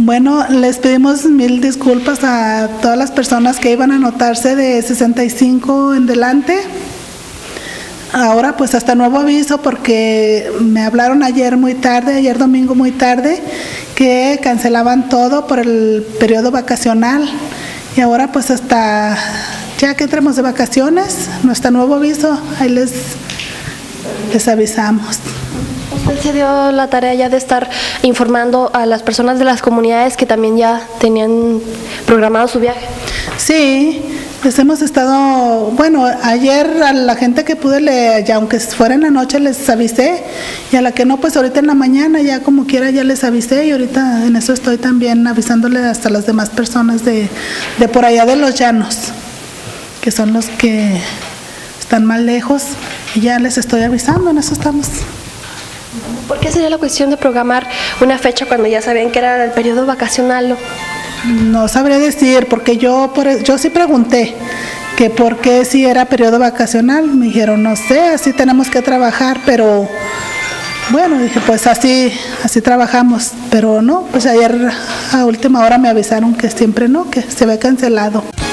Bueno, les pedimos mil disculpas a todas las personas que iban a anotarse de 65 en delante. Ahora pues hasta nuevo aviso, porque me hablaron ayer domingo muy tarde, que cancelaban todo por el periodo vacacional. Y ahora pues hasta ya que entremos de vacaciones, nuestro nuevo aviso, ahí les avisamos. ¿Usted se dio la tarea ya de estar informando a las personas de las comunidades que también ya tenían programado su viaje? Sí, les hemos estado, bueno, ayer a la gente que pude, ya aunque fuera en la noche les avisé, y a la que no, pues ahorita en la mañana ya como quiera ya les avisé, y ahorita en eso estoy también avisándole hasta las demás personas de por allá de los llanos, que son los que están más lejos, y ya les estoy avisando, en eso estamos. ¿Por qué sería la cuestión de programar una fecha cuando ya sabían que era el periodo vacacional? No sabré decir, porque yo sí pregunté que por qué si era periodo vacacional. Me dijeron, no sé, así tenemos que trabajar, pero bueno, dije, pues así trabajamos, pero no, pues ayer a última hora me avisaron que siempre no, que se había cancelado.